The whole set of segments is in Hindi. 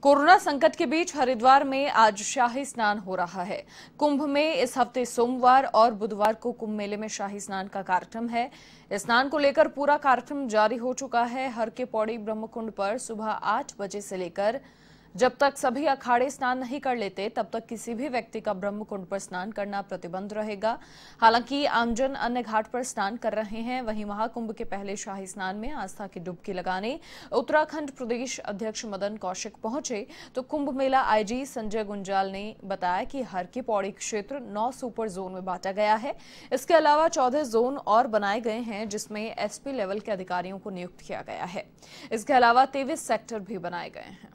कोरोना संकट के बीच हरिद्वार में आज शाही स्नान हो रहा है। कुंभ में इस हफ्ते सोमवार और बुधवार को कुंभ मेले में शाही स्नान का कार्यक्रम है। स्नान को लेकर पूरा कार्यक्रम जारी हो चुका है। हर के पौड़ी ब्रह्मकुंड पर सुबह 8 बजे से लेकर जब तक सभी अखाड़े स्नान नहीं कर लेते तब तक किसी भी व्यक्ति का ब्रह्मकुंड पर स्नान करना प्रतिबंध रहेगा। हालांकि आमजन अन्य घाट पर स्नान कर रहे हैं। वहीं महाकुंभ के पहले शाही स्नान में आस्था की डुबकी लगाने उत्तराखंड प्रदेश अध्यक्ष मदन कौशिक पहुंचे तो कुंभ मेला आईजी संजय गुंजाल ने बताया कि हर की पौड़ी क्षेत्र 9 सुपर जोन में बांटा गया है। इसके अलावा 14 जोन और बनाए गए हैं जिसमें एसपी लेवल के अधिकारियों को नियुक्त किया गया है। इसके अलावा 23 सेक्टर भी बनाए गए हैं।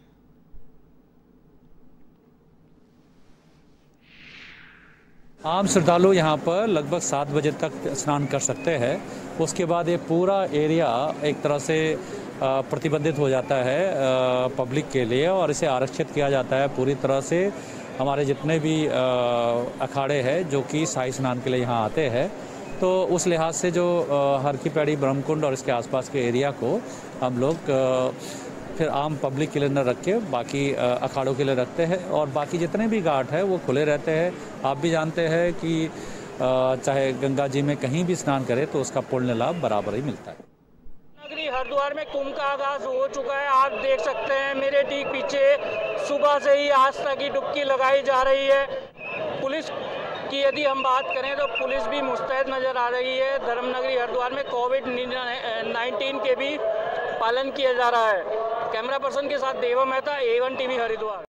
आम श्रद्धालु यहाँ पर लगभग 7 बजे तक स्नान कर सकते हैं। उसके बाद ये पूरा एरिया एक तरह से प्रतिबंधित हो जाता है पब्लिक के लिए और इसे आरक्षित किया जाता है पूरी तरह से। हमारे जितने भी अखाड़े हैं जो कि शाही स्नान के लिए यहाँ आते हैं, तो उस लिहाज से जो हर की पैड़ी ब्रह्मकुंड और इसके आसपास के एरिया को हम लोग फिर आम पब्लिक के लिए न रख के बाकी अखाड़ों के लिए रखते हैं और बाकी जितने भी घाट हैं वो खुले रहते हैं। आप भी जानते हैं कि चाहे गंगा जी में कहीं भी स्नान करें तो उसका पुण्य लाभ बराबर ही मिलता है। नगरी हरिद्वार में कुंभ का आगाज हो चुका है। आप देख सकते हैं मेरे ठीक पीछे सुबह से ही आस्था की डुबकी लगाई जा रही है। पुलिस की यदि हम बात करें तो पुलिस भी मुस्तैद नजर आ रही है। धर्मनगरी हरिद्वार में कोविड-19 के भी पालन किया जा रहा है। कैमरा पर्सन के साथ देवा मेहता, A1 टीवी हरिद्वार।